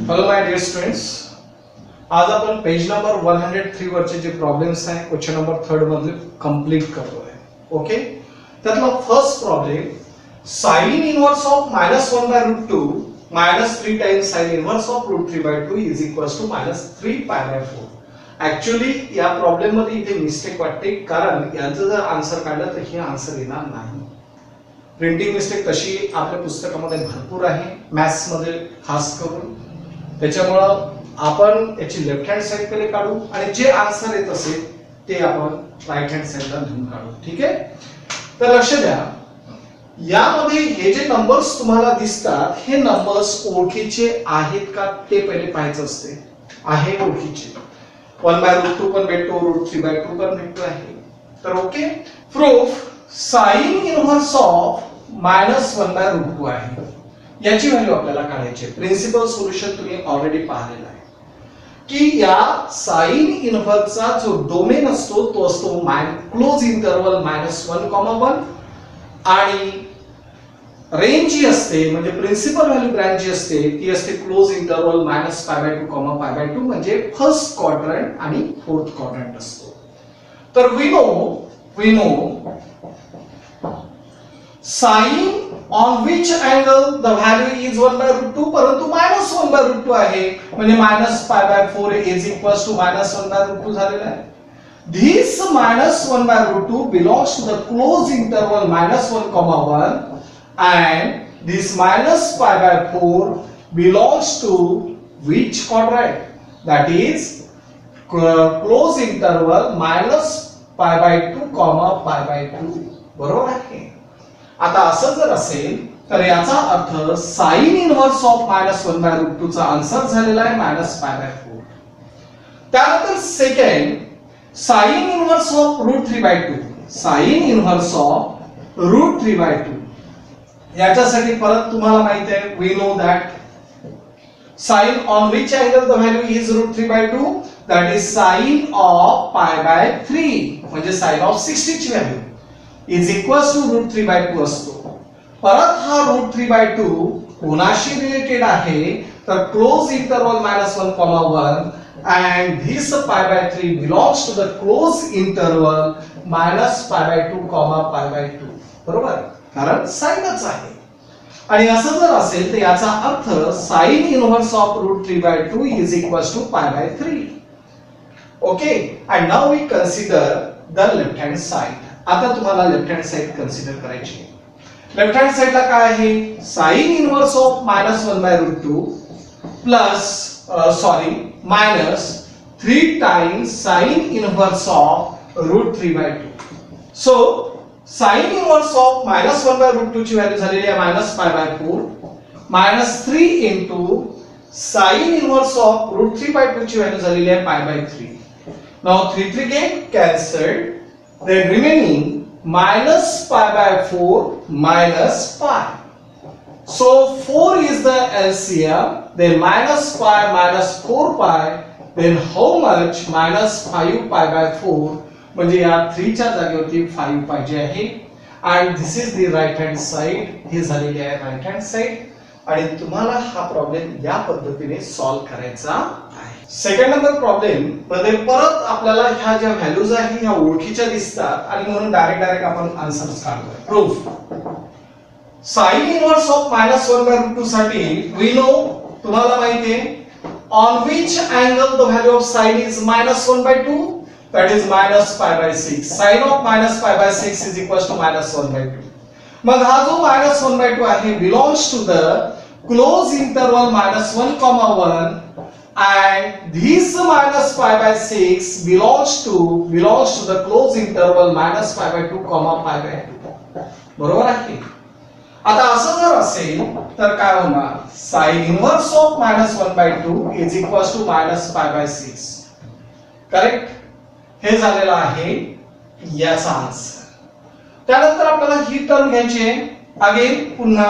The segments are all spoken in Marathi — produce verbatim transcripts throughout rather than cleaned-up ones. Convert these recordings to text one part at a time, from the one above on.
हॅलो माय डियर स्टुडंट्स, आज आपण page number one hundred three वरचे जे प्रॉब्लेम्स आहे क्वेश्चन नंबर थर्ड मधले कंप्लीट करतोय. ओके, त्यातला first problem, sine inverse of minus one by root two minus three times sine inverse of root three by two is equals to minus three pi by four. Actually या प्रॉब्लेम मध्ये इथे मिस्टेक वाटते, कारण यांचं जर आन्सर काढलं तर हे आन्सर येणार नाही. प्रिंटिंग मिस्टेक तशी आपल्या पुस्तकामध्ये भरपूर आहे, मॅथ्स मध्ये खास करून. त्याच्यामुळं आपण याची लेफ्ट हँड साइड कडे काढू आणि जे आन्सर येत असेल ते आपण राईट हँड साइडला लिहून काढू. ठीक आहे, तर लक्ष द्या, यामध्ये हे जे नंबर्स तुम्हाला दिसतात हे नंबर्स ओळखीचे आहेत का ते पहिले पाहायचं असते. आहे ओळखीचे, वन बाय रूट टू पण भेटतो, रूट थ्री बाय टू पण भेटतो आहे. तर okay, proof sine inverse of minus one by root two आहे, याची व्हॅल्यू आपल्याला काढायची आहे. प्रिन्सिपल सोल्युशन तुम्ही ऑलरेडी पाहिलेला आहे की या साइन इनव्हर्सचा जो डोमेन असतो तो असतो close interval minus one comma one, आणि रेंज जी असते म्हणजे प्रिन्सिपल व्हॅल्यू ब्रँच जी असते ती असते close interval minus pi by two comma pi by two, म्हणजे फर्स्ट क्वाड्रंट आणि फोर्थ क्वाड्रंट असतो. तर we know we know sine on which angle the value is one by root two, परंतु minus one by root two आहे, म्हणजे minus pi by four is equals to minus one by root two झालेला आहे. This minus one by root two belongs to the closed interval minus one comma one, and this minus pi by four belongs to which quadrant? That is closed interval minus pi by two comma pi by two. बरोबर आहे. आता असं जर असेल तर याचा अर्थ sine inverse of minus one by root two चा आन्सर झालेला आहे मायनस पाय बाय फोर. त्यानंतर second, sine inverse of root three by two, sine inverse of root three by two, याच्यासाठी परत तुम्हाला माहिती आहे, we know that sine on which angle the value is root three by two, that is sine of pi by three, म्हणजे साइन ऑफ सिक्स्टी ची value is equals to root three by two असतो. परत हा रूट थ्री बाय टू कोणाशी रिलेटेड आहे तर close interval minus one comma one, and this pi by three belongs to the close interval minus pi by two comma pi by two. बरोबर, कारण साइनच आहे. आणि असं जर असेल तर याचा अर्थ sine inverse of root three by two is equals to pi by three. Okay, and now we consider the left hand side. आता तुम्हाला लेफ्ट हँड साइड कन्सिडर करायची आहे. लेफ्ट हँड साइडला काय आहे, sine inverse of minus one by root two plus sorry minus three times sine inverse of root three by two. So sine inverse of minus one by root two ची व्हॅल्यू झालेली आहे minus pi by four, minus three into sine inverse of root three by two ची व्हॅल्यू झालेली आहे pi by three. Now three three get cancelled, then remaining minus pi by four minus pi. So four is the L C M, then minus pi minus four pi, then how much? Minus five pi by four, म्हणजे या थ्री च्या जागेवरती फाइव पाहिजे आहे. and this is the right hand side, हे झालेली आहे right hand side, आणि तुम्हाला हा प्रॉब्लेम या पद्धतीने सॉल्व्ह करायचा आहे. सेकंड नंबर प्रॉब्लेम मध्ये परत आपल्याला ह्या ज्या व्हॅल्यूज आहेत ह्या ओळखीच्या दिसतात आणि म्हणून डायरेक्ट डायरेक्ट आपण आन्सर्स काढतोय. Proof sine inverse of minus one by root two साठी वी नो, तुम्हाला माहिती आहे, on which angle the value of sine is minus one by two, that is minus pi by six. Sine of minus pi by six is equals to minus one by two. मग हा जो मायनस वन बाय टू आहे belongs to the close interval minus one comma one, and this minus pi by six belongs to belongs to the closed interval minus pi by two comma pi by two. बरोबर आहे. आता असं जर असेल तर काय होणार, sine inverse of minus one by two is equals to minus pi by six. Correct, हे झालेलं आहे याचा आन्सर. त्यानंतर आपल्याला ही टर्म घ्यायची आहे. अगेन पुन्हा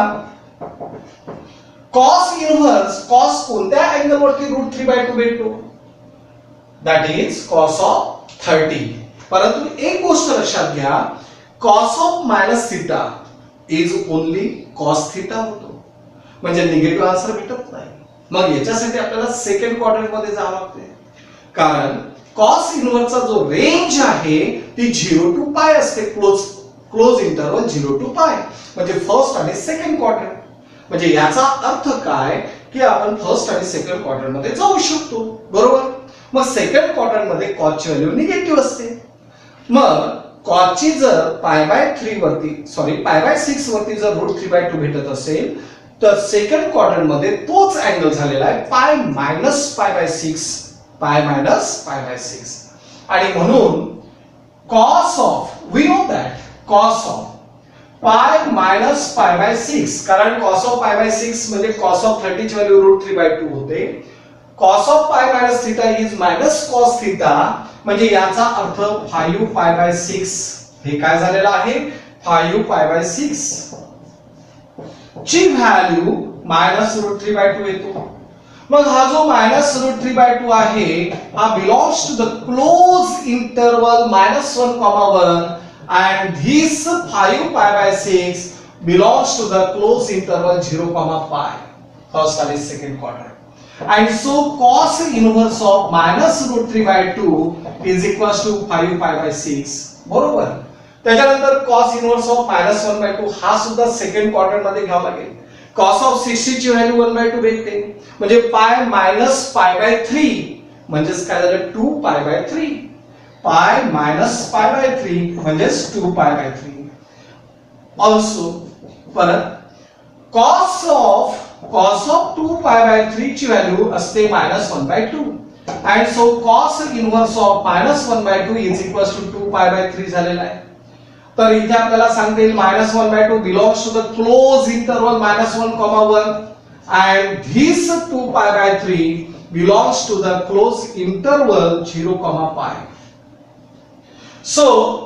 cos इनव्हर्स, cos कोणत्या अँगल वरती रूट थ्री बाय टू भेटतो, that is cos of thirty. परंतु एक गोष्ट लक्षात घ्या, cos of minus theta is only cos theta होतो, म्हणजे निगेटिव्ह आन्सर भेटत नाही. मग याच्यासाठी आपल्याला सेकंड क्वाड्रंट मध्ये जावं लागते, कारण कॉस इनव्हर्सचा जो रेंज आहे ती झिरो टू पाय असते, close close interval zero to pi, म्हणजे फर्स्ट आणि सेकंड क्वाड्रंट. म्हणजे याचा अर्थ काय की आपण फर्स्ट आणि सेकंड क्वाड्रंट मध्ये जाऊ शकतो, बरोबर. मग सेकंड क्वाड्रंट मध्ये कॉसची व्हॅल्यू निगेटिव्ह असते. मग कॉसची जर पाय बाय थ्री वरती सॉरी पाय बाय सिक्स वरती जर रूट थ्री बाय टू भेटत असेल तर सेकंड क्वाड्रंट मध्ये तोच अँगल झालेला आहे pi minus pi by six, pi minus pi by six. आणि म्हणून cos of we know that cos of pi minus pi by six, कारण cos of pi by six म्हणजे कॉस ऑफ थर्टी ची value root three by two होते. Cos of pi minus theta is minus cos theta, म्हणजे याचा अर्थ फाइव्ह पाय बाय सिक्स हे काय झालेलं आहे फाइव्ह पाय बाय सिक्स ची value minus root three by two येतो. मग हा जो minus root three by two आहे हा belongs to the close interval minus one comma one and this five pi by six belongs to the closed interval zero comma pi, first and second quadrant. And so cos inverse of minus root three by two is equals to five pi by six, बरोबर. त्याच्यानंतर cos inverse of minus one by two हा सुद्धा सेकंड क्वाड्रंट मध्ये घ्यावा लागेल. cos of sixty ची व्हॅल्यू one by two भेटते, म्हणजे पाय मायनस पाय बाय थ्री म्हणजेच काय झालं two pi by three. Pi minus pi by three म्हणजेच two pi by three. Also परत cos of cos of two pi by three ची व्हॅल्यू असते minus one by two, and so cos inverse of minus one by two is equals to two pi by three झालेला आहे. तर इथे आपल्याला सांगता येईल minus one by two belongs to the close interval minus one comma one, and this two pi by three belongs to the close interval zero comma pi. So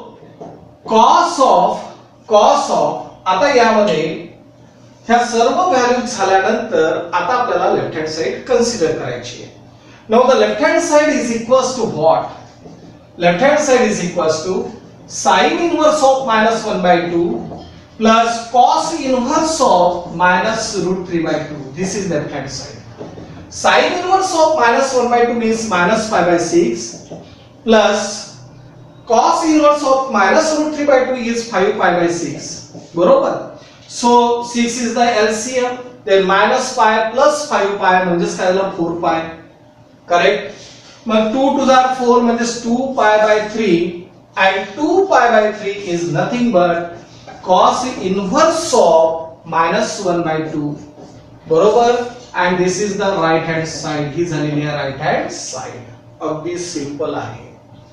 cos of cos of आता यामध्ये ह्या सर्व व्हॅल्यू झाल्यानंतर आता आपल्याला लेफ्ट हँड साइड कन्सिडर करायची आहे. Now the left hand side is equals to what? Left hand side is equals to sin inverse of minus one by two plus cos inverse of minus root three by two. This is left hand side. Sin inverse of minus one by two means minus five by six plus cos inverse of minus root three by two is five pi by six. बरोबर. So six is the L C M. Then minus pi plus five pi म्हणजेच काय झालं four pi. Correct. मग two to the four म्हणजेच two pi by three. And two pi by three is nothing but cos inverse of minus one by two, बरोबर. And this is the right hand side. ही झालेली आहे right hand side. अगदी सिंपल आहे.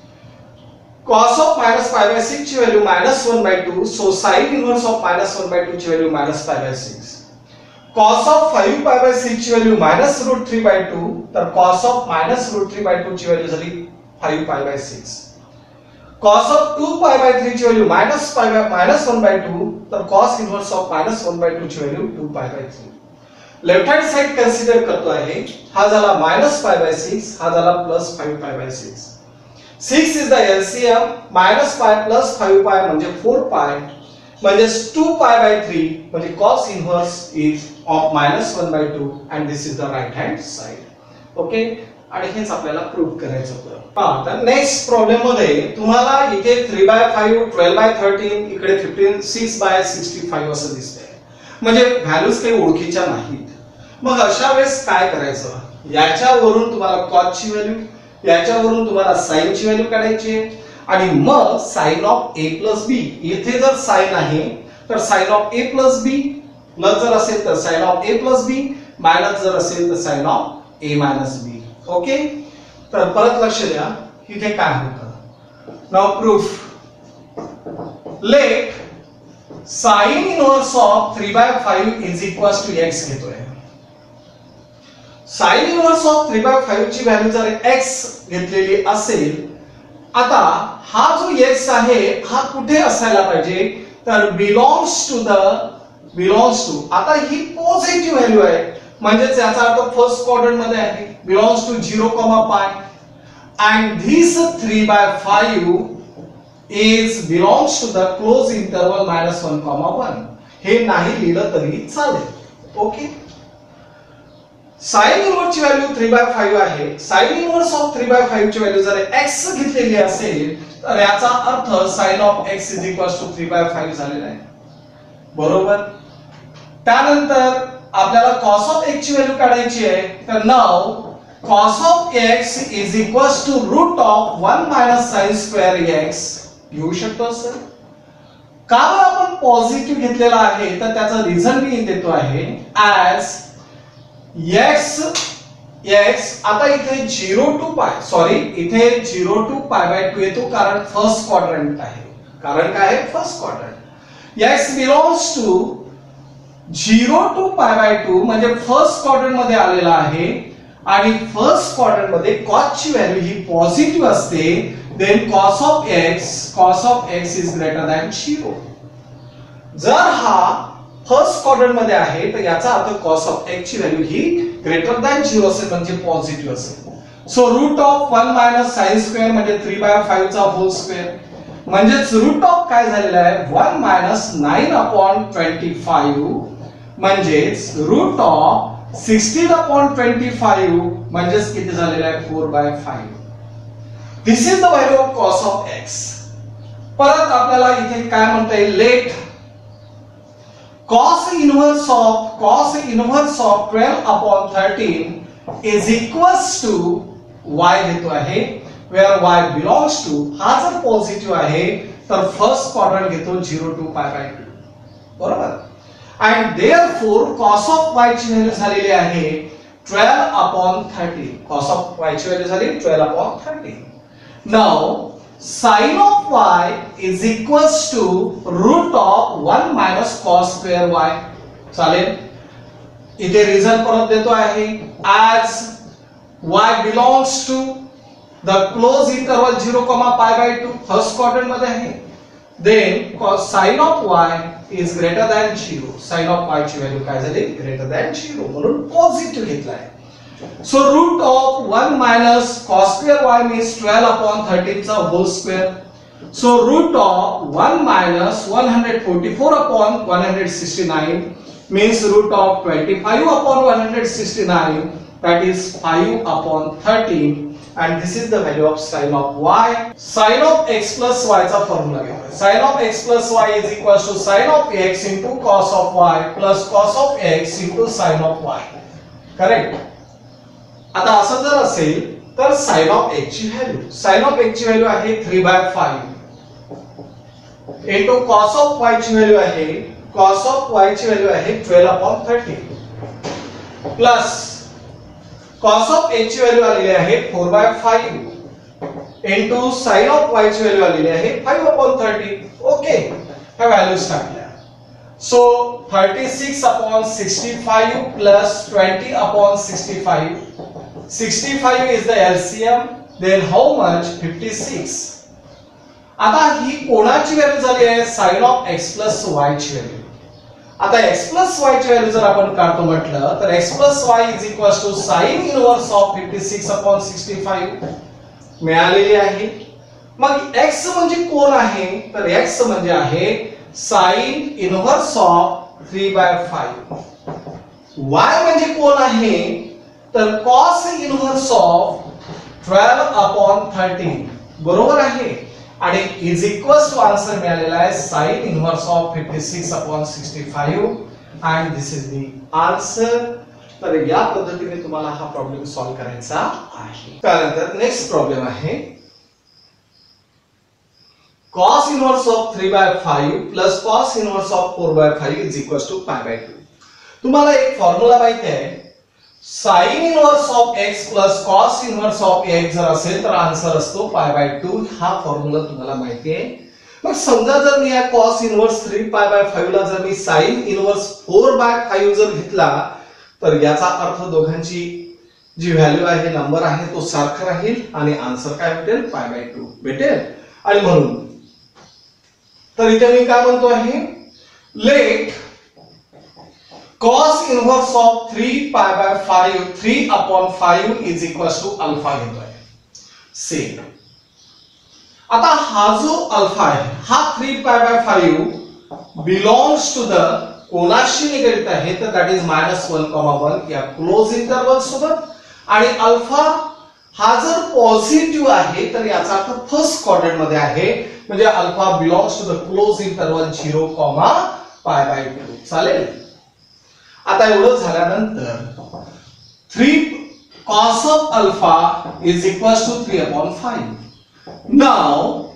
Cos of minus five by six ची value minus one by two, so sin inverse of minus one by two ची value minus five by six. Cos of five pi by six ची value minus root three by two, तर cos of minus root three by two ची व्हॅल्यू झाली five pi by six. Cos of two pi by three ची value minus pi by minus one by two, तर cos inverse of minus one by two ची value two pi by three. Left hand side consider करतो आहे. हा झाला minus pi by six, हा झाला plus five pi by six. six is the L C M. minus pi plus five pi म्हणजे four pi म्हणजे two pi by three म्हणजे cos inverse is of minus one by two and this is the right hand side. Okay. आणि हेच आपल्याला प्रूव्ह करायचं होतं. हा तर नेक्स्ट प्रॉब्लेम मध्ये तुम्हाला इथे three by five, twelve by thirteen, इकडे fifteen, six by sixty-five असं दिसतंय. म्हणजे व्हॅल्यूज काही ओळखीच्या नाहीत. मग अशा वेळेस काय करायचं? याच्यावरून तुम्हाला कॉस ची व्हॅल्यू, याच्यावरून तुम्हाला साइन ची व्हॅल्यू काढायची आहे आणि मग sine of a plus b. इथे जर साइन आहे तर sine of a plus b, plus जर असेल तर sine of a plus b, minus जर असेल तर sine of a minus b. Okay. तर परत लक्ष द्या इथे काय होतं. Now proof. Let sine inverse of three by five is equals to x घेतोय. Sine inverse of three by five ची व्हॅल्यू जर x घेतलेली असेल, आता हा जो x आहे हा कुठे असायला पाहिजे? तर belongs to the belongs to आता ही पॉझिटिव्ह व्हॅल्यू आहे म्हणजे याचा अर्थ फर्स्ट क्वाड्रंट मध्ये आहे. Belongs to zero comma pi and this three by five is belongs to the close interval minus one comma one. हे नाही लिहिलं तरी चालेल. ओके. साइन इनव्हर्स ची व्हॅल्यू थ्री बाय फाइव्ह आहे. Sine inverse of three by five ची व्हॅल्यू जर x घेतलेली असेल तर याचा अर्थ sine of x is equal to three by five झालेला आहे. बरोबर. त्यानंतर आपल्याला cos ऑफ x ची व्हॅल्यू काढायची आहे. तर now cos of x is equal to root of one minus sine square x घेऊ शकतो सर. का बरं आपण पॉझिटिव्ह घेतलेला आहे तर त्याचा रिझन मी देतो आहे. ऍज x x आता इथे झिरो टू पाय सॉरी इथे zero to pi by two येतो कारण फर्स्ट क्वाड्रंट आहे. कारण काय आहे first quadrant. x belongs to zero to pi by two म्हणजे फर्स्ट क्वाड्रंट मध्ये आलेला आहे आणि फर्स्ट क्वाड्रंट मध्ये cos ची व्हॅल्यू ही पॉझिटिव्ह असते. Then cos of x cos of x is greater than zero. जर हा फर्स्ट क्वाड्रंट मध्ये आहे तर याचा अर्थ cos ऑफ x ची व्हॅल्यू ही ग्रेटर दॅन झिरो असेल म्हणजे पॉझिटिव्ह असेल. So root of one minus sine square म्हणजे थ्री बाय फाइव्ह चा होल स्क्वेअर म्हणजेच रूट ऑफ काय झालेला आहे one minus nine upon twenty five म्हणजेच root of sixteen upon twenty five म्हणजेच किती झालेला आहे four by five. This is the value of cos of x. परत आपल्याला इथे काय म्हणता येईल late cos inverse of cos inverse of twelve upon thirteen is equals to y घेतो आहे where y belongs to हा जर पॉझिटिव्ह आहे तर फर्स्ट क्वाड्रंट घेतो zero to pi by two. बरोबर. and therefore cos of y ची व्हॅल्यू झालेली आहे twelve upon thirteen. cos of y ची व्हॅल्यू झाली twelve upon thirteen. now sin of y is equals to root of one minus cos square y. चालेल. इथे रिझन परत देतो आहे. as y belongs to the close interval zero, pi by two first quadrant मध्ये आहे. then cos sin of y is greater than zero. sin of y ची व्हॅल्यू काय झाली ग्रेटर दॅन झिरो म्हणून पॉझिटिव्ह घेतला आहे. So root of one minus cos square y means twelve upon thirteen चा whole square. So root of one minus one forty four upon one sixty nine means root of twenty five upon one sixty nine that is five upon thirteen and this is the value of sin of y. Sin of x plus y चा फॉर्म्युला घेतोय. Sin of x plus y is equal to sin of x into cos of y plus cos of x into sin of y. Correct. आता असं जर असेल तर sin of x ची व्हॅल्यू sin of x ची व्हॅल्यू आहे three by five into cos of y ची व्हॅल्यू आहे cos of y ची व्हॅल्यू आहे twelve upon thirteen plus cos of x ची व्हॅल्यू आलेली आहे four by five into sin of y ची व्हॅल्यू आलेली आहे फाइव्ह upon थर्टीन. ओके. ह्या व्हॅल्यूज टाकल्या. So thirty-six upon sixty-five plus twenty upon sixty-five. sixty-five is the L C M. Then how much? fifty-six. आता ही कोणाची व्हॅल्यू झाली आहे sin of x plus y ची व्हॅल्यू. आता x plus y ची व्हॅल्यू जर आपण काढतो म्हटलं तर x plus y is equal to sin inverse of fifty-six upon sixty-five मिळालेली आहे. मग x म्हणजे कोण आहे तर x म्हणजे आहे sin inverse of three by five. y म्हणजे कोण आहे तर cos inverse of twelve upon thirteen बरोबर आहे आणि इज इक्वल्स टू आन्सर मिळालेला आहे sin inverse of fifty six upon sixty five and this is the answer. तर या पद्धतीने तुम्हाला हा प्रॉब्लेम सॉल्व करायचा आहे. त्यानंतर नेक्स्ट प्रॉब्लेम आहे cos inverse of three by five plus cos inverse of four by five is equal to pi by two. तुम्हाला एक फॉर्म्युला माहिती आहे sin inverse of x plus cos inverse of x जर असेल तर आन्सर असतो पाय बाय टू. हा फॉर्म्युला तुम्हाला माहिती आहे. मग समजा जर मी या cos inverse three pi by five ला जर मी sin inverse four by five जर घेतला तर याचा अर्थ दोघांची जी व्हॅल्यू आहे नंबर आहे तो सारखा राहील आणि आन्सर काय भेटेल पाय बाय टू भेटेल. आणि म्हणून तर इथे मी काय म्हणतो आहे let cos inverse of three pi by five three upon five is equal to alpha घेतोय. सेम. आता हा जो अल्फा आहे हा three pi by five belongs to the कोणाशी निगडित आहे तर that is minus one comma one या क्लोज इंटरवल सोबत, आणि अल्फा हा जर पॉझिटिव्ह आहे तर याचा अर्थ फर्स्ट क्वाड्रंट मध्ये आहे, म्हणजे alpha belongs to the close interval zero comma pi by two. चालेल. आता एवढं झाल्यानंतर three cos of alpha is equals to three upon five. Now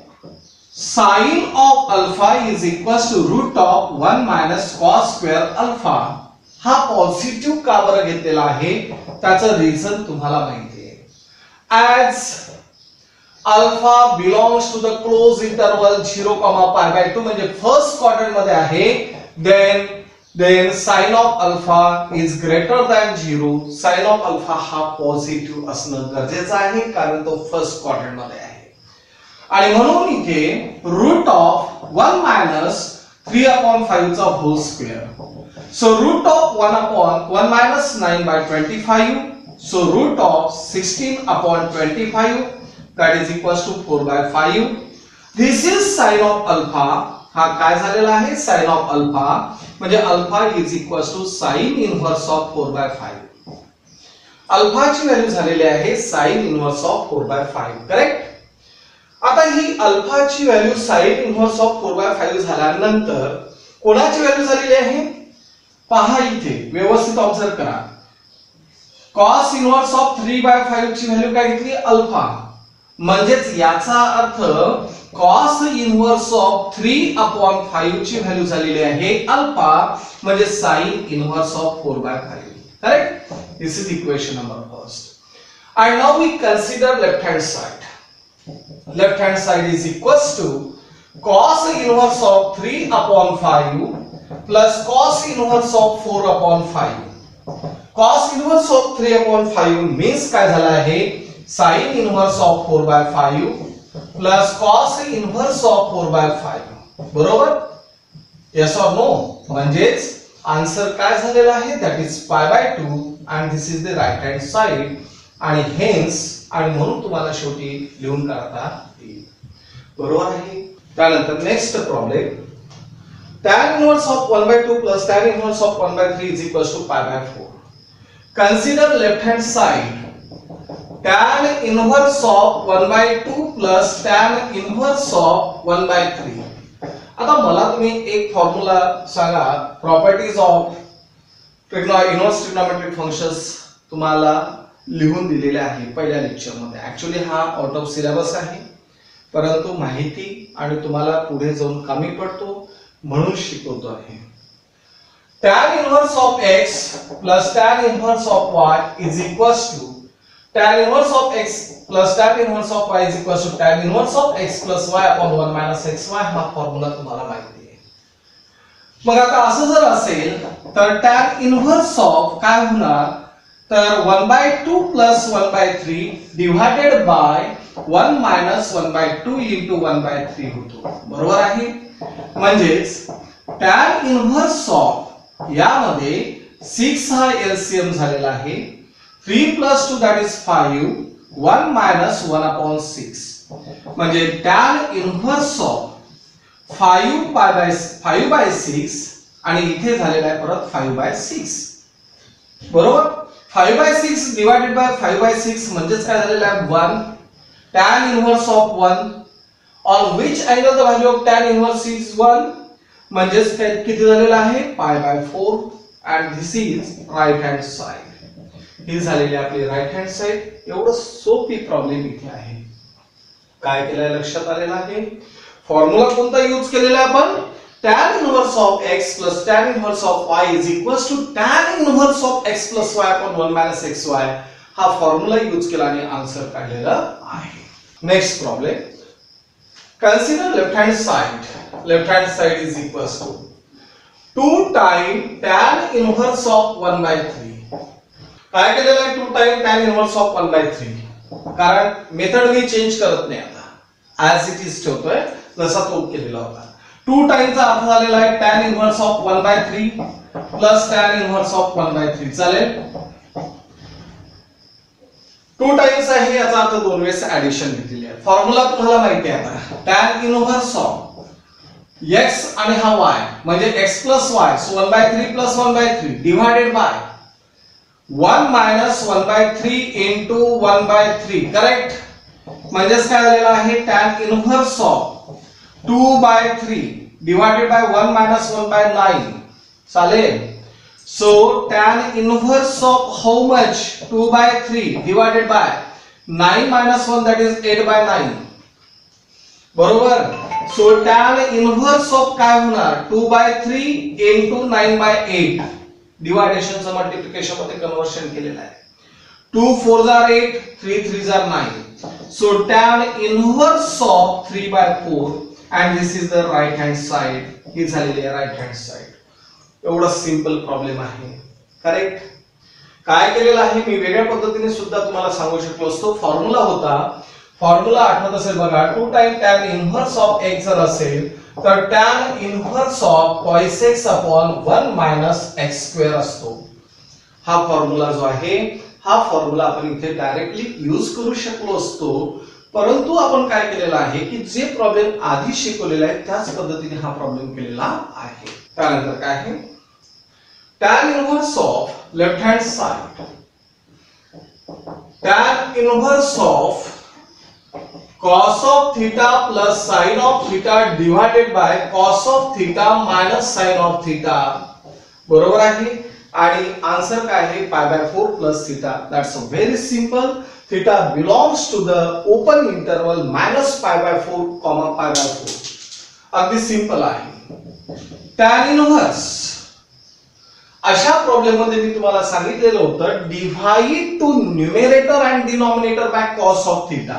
sin of alpha is equals to root of one minus cos square alpha. हा पॉझिटिव्ह का बरं घेतलेला आहे त्याचं रिझन तुम्हाला माहिती आहे. As alpha belongs to the closed interval zero comma pi by two म्हणजे फर्स्ट क्वाड्रंट मध्ये आहे, then then sin of alpha is greater than zero. sin of alpha हा पॉझिटिव्ह असणं गरजेचं आहे कारण तो फर्स्ट क्वाड्रंट मध्ये आहे, आणि म्हणून इथे root of one minus three upon five चा whole square. So root of one upon one minus nine by twenty five, so root of sixteen upon twenty five that is equals to four by five. This is sin of alpha. हा काय झालेला आहे sin of alpha म्हणजे alpha is equals to sine inverse of four by five. अल्फाची व्हॅल्यू झालेली आहे sine inverse of four by five. Correct. आता ही अल्फाची value sine inverse of four by five झाल्यानंतर कोणाची व्हॅल्यू झालेली आहे पहा, इथे व्यवस्थित ऑब्झर्व करा. cos inverse of three by five ची व्हॅल्यू काय घेतली अल्फा, म्हणजेच याचा अर्थ cos inverse of three upon five ची व्हॅल्यू झालेली आहे अल्फा, म्हणजे sin inverse of four by five. Correct. This is equation number first. And now we consider left hand side. Left hand side is equals to cos inverse of three upon five plus cos inverse of four upon five. Cos inverse of three upon five means काय झाला आहे sin inverse of four by five plus cos inverse of four by five. बरोबर. yes or no. म्हणजेच आन्सर काय झालेला आहे that is pi by two and this is the right hand side, आणि हेन्स आणि म्हणून तुम्हाला शेवटी लिहून काढता येईल. बरोबर आहे. त्यानंतर next problem. tan inverse of one by two plus tan inverse of one by three is equals to pi by four. Consider left hand side. tan inverse of one by two plus tan inverse of one by three. आता मला तुम्ही एक फॉर्म्युला सांगा properties of inverse trigonometric functions तुम्हाला लिहून दिलेले आहे पहिल्या लेक्चर मध्ये. ऍक्च्युअली हा आउट ऑफ सिलेबस आहे, परंतु माहिती आणि तुम्हाला पुढे जाऊन कमी पडतो म्हणून शिकवतो आहे. tan inverse of x plus tan inverse of y is equals to tan inverse of x plus tan inverse of y is equals to tan inverse of x plus y upon one minus xy. हा फॉर्म्युला तुम्हाला माहिती आहे. मग आता असं जर असेल तर tan inverse of काय होणार तर one by two plus one by three divided by one minus one by two into one by three होतो. बरोबर आहे. म्हणजेच tan inverse of यामध्ये सिक्स हा एलसीएम झालेला आहे. three plus two that is five, one minus one upon six. म्हणजे tan inverse of five pi by five by six आणि इथे झालेला आहे परत five by six. बरोबर. five by six divided by five by six म्हणजेच काय झालेला आहे one. tan inverse of one on which angle the value of tan inverse is one म्हणजेच काय किती झालेला आहे pi by four and this is right hand side. ही झालेली आपली राइट हँड साइड. एवढं सोपी प्रॉब्लेम इथे आहे. काय केलंय लक्षात आलेलं आहे. फॉर्म्युला कोणता यूज केलेला आहे आपण tan inverse of x plus tan inverse of y is equals to tan inverse of x plus y upon one minus xy हा फॉर्म्युला यूज केला आणि आन्सर काढलेला आहे. Next problem. Consider left hand side. Left hand side is equals to two time tan inverse of one by three. काय केलेलं आहे two time tan inverse of one by three. कारण मेथड मी चेंज करत नाही आता, ऍज इट इज ठेवतोय जसा तो केलेला होता. टू टाइमचा अर्थ झालेला आहे tan inverse of one by three plus tan inverse of one by three. चालेल. टू टाइम्स आहे याचा अर्थ दोन वेळेस ऍडिशन घेतलेली आहे. फॉर्म्युला तुम्हाला माहिती आहे आता tan inverse of एक्स आणि हा वाय म्हणजे x plus y, so one by three plus one by three divided by one minus one by three into one by three. Correct. म्हणजेच काय झालेलं आहे, tan inverse of two by three divided by one minus one by nine. चालेल. So tan inverse of how much, two by three divided by nine minus one that is eight by nine. बरोबर. सो टॅन इनव्हर्स ऑफ काय होणार, two by three into nine by eight. डिवायडेशनचं मल्टिप्लिकेशन मध्ये कन्वर्शन केलेलं आहे. टू फोर जार एट, थ्री थ्री जार nine. So tan inverse of three by four and this is the right hand side. ही झालेली आहे right hand side. एवढा सिंपल प्रॉब्लेम आहे. करेक्ट. काय केलेलं आहे मी वेगळ्या पद्धतीने सुद्धा तुम्हाला सांगू शकलो असतो. फॉर्म्युला होता, फॉर्म्युला आठवत असेल बघा, two time tan inverse of x जर असेल तर tan inverse of cos x upon one minus x square असतो. हा फॉर्म्युला जो आहे, हा फॉर्म्युला आपण इथे डायरेक्टली यूज करू शकलो असतो, परंतु आपण काय केलेलं आहे की जे प्रॉब्लेम आधी शिकवलेला आहे त्याच पद्धतीने हा प्रॉब्लेम केलेला आहे. त्यानंतर काय आहे, tan inverse of left hand side, tan inverse of cos of theta plus sin of theta divided by cos of theta minus sin of theta. बरोबर आहे. आणि आन्सर काय आहे, pi by four plus theta. That's very simple. Theta belongs to the open interval minus pi by four comma pi by four. अगदी सिंपल आहे. टॅन इनव्हर्स अशा प्रॉब्लेम मध्ये मी तुम्हाला सांगितलेलं होतं, divide to numerator and denominator by cos of theta.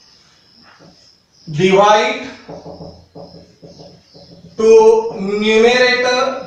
Divide to numerator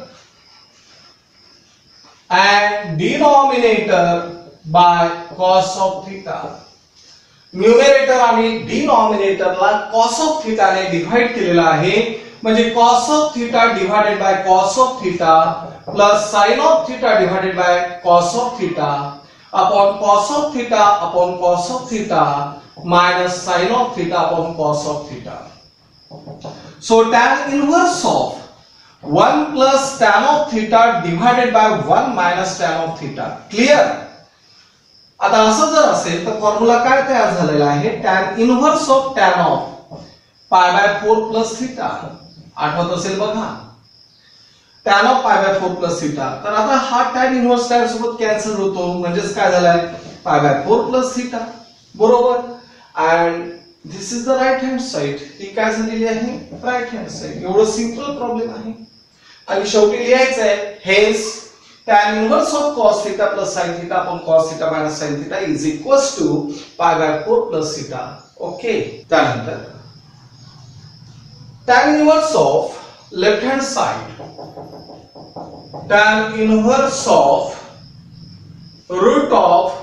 and denominator by cos of theta. न्यूमेरेटर आणि डिनॉमिनेटरला cos of theta ने डिवाइड केलेला आहे, म्हणजे cos of theta divided by cos of theta plus sin of theta divided by cos of theta upon cos of theta upon cos of theta minus sin of theta upon cos of theta. So tan inverse of one plus tan of theta divided by one minus tan of theta. Clear. आता असं जर असेल तर फॉर्म्युला काय तयार झालेला आहे, tan inverse of tan of pi by four plus theta. आठवत असेल बघा, tan of pi by four plus theta. तर आता हा tan इनव्हर्स tan सोबत कॅन्सल होतो, म्हणजेच काय झालाय, pi by four plus theta. बरोबर. And this is the right hand side. ही काय झालेली आहे, राइट हँड साइड. एवढं सिंपल प्रॉब्लेम आहे. आणि शेवटी लिहायचं आहे, hence tan inverse of cos theta plus sin theta upon cos theta minus sin theta is equals to pi by four plus theta. Okay. त्यानंतर tan inverse of left hand side, tan inverse of root of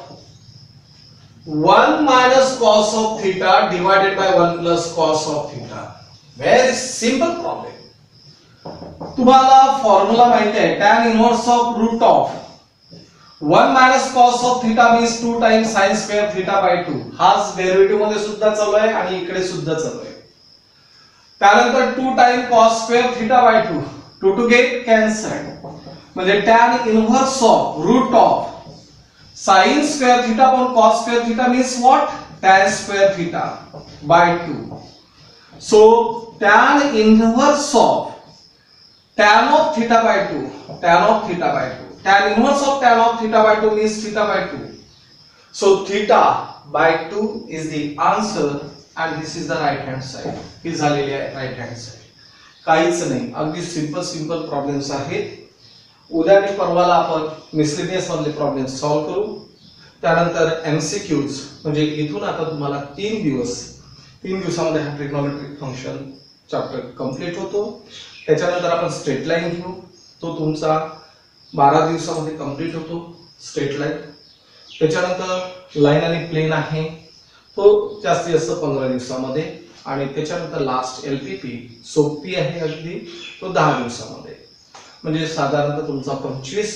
one minus cos of theta divided by one plus cos of theta. Very simple problem. तुम्हाला फॉर्म्युला माहिती आहे, tan inverse of root of one minus cos of theta means two times sin square theta by two. हाच डेरिव्हेटिव्ह मध्ये सुद्धा चालू आहे आणि इकडे सुद्धा चालू आहे. त्यानंतर two time cos square theta by two, two two get cancelled, म्हणजे tan inverse of root of sin square theta upon cos square theta means what, tan square theta by two. So tan inverse of tan of theta by two, tan of theta by two, tan inverse of tan of theta by two means theta by two. So theta by two is the answer and this is the right hand side. ही झालेली आहे right hand side. काहीच नाही, अगदी सिंपल सिंपल प्रॉब्लेम्स आहेत. उद्या आणि परवाला आपण मिसलेनियस मधले प्रॉब्लेम्स सॉल्व्ह करू. त्यानंतर एमसीक्यूज, म्हणजे इथून आता तुम्हाला तीन दिवस तीन दिवसामध्ये हा ट्रिग्नोमेट्रिक फंक्शन चॅप्टर कंप्लीट होतो. त्याच्यानंतर आपण स्ट्रेट लाईन घेऊ, तो तुमचा बारा दिवसामध्ये कंप्लीट होतो स्ट्रेट लाईन. त्याच्यानंतर लाईन आणि प्लेन आहे, तो जास्तीत जास्त पंधरा दिवसामध्ये. आणि त्याच्यानंतर लास्ट एलपीपी सोपी आहे अगदी, तो दहा दिवसामध्ये. म्हणजे साधारणतः तुमचा पंचवीस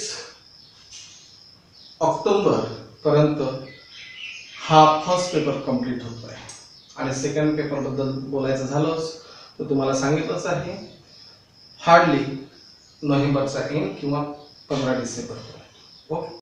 ऑक्टोबर पर्यंत हा फर्स्ट पेपर कंप्लीट होतोय. आणि सेकंड पेपर बद्दल बोलायचं झालंच तर तुम्हाला सांगितलंच आहे, हार्डली नोव्हेंबरचा एंड किंवा पंधरा डिसेंबर. ओके.